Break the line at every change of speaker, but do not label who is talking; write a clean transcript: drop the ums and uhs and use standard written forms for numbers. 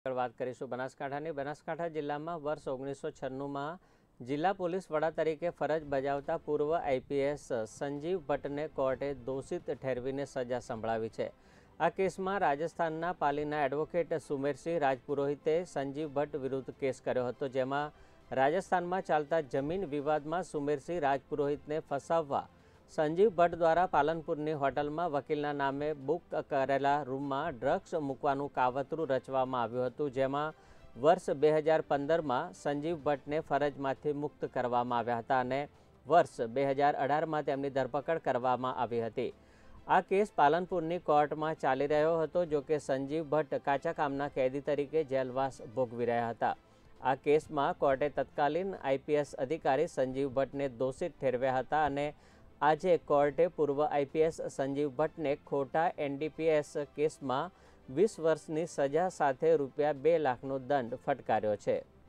વાત કરીશું બનાસકાંઠાની। બનાસકાંઠા જિલ્લામાં વર્ષ 1996માં જિલ્લા પોલીસ વડા તરીકે ફરજ બજાવતા પૂર્વ આઈપીએસ સંજીવ ભટ્ટને કોર્ટે દોષિત ઠેરવીને સજા સંભળાવી છે। આ કેસમાં રાજસ્થાનના પાલીના એડવોકેટ સુમેરસિંહ રાજપુરોહિતે સંજીવ ભટ્ટ વિરુદ્ધ કેસ કર્યો હતો, જેમાં રાજસ્થાનમાં ચાલતા જમીન વિવાદમાં સુમેરસિંહ રાજપુરોહિતને ફસાવવા સંજીવ ભટ્ટ દ્વારા પાલનપુરની હોટલમાં વકીલના નામે બુક કરેલા રૂમમાં ડ્રગ્સ મૂકવાનું કાવતરું રચવામાં આવ્યું હતું, જેમાં વર્ષ 2015માં સંજીવ ભટ્ટને ફરજમાંથી મુક્ત કરવામાં આવ્યા હતા અને વર્ષ 2018માં તેમની ધરપકડ કરવામાં આવી હતી। આ કેસ પાલનપુરની કોર્ટમાં ચાલી રહ્યો હતો, જો કે સંજીવ ભટ્ટ કાચા કામના કેદી તરીકે જેલવાસ ભોગવી રહ્યા હતા। આ કેસમાં કોર્ટે તત્કાલીન આઈપીએસ અધિકારી સંજીવ ભટ્ટને દોષિત ઠેરવ્યા હતા અને આજે કોર્ટે પૂર્વ આઈપીએસ સંજીવ ભટ્ટને ખોટા એનડીપીએસ કેસમાં 20 વર્ષની સજા સાથે ₹2 લાખનો દંડ ફટકાર્યો છે।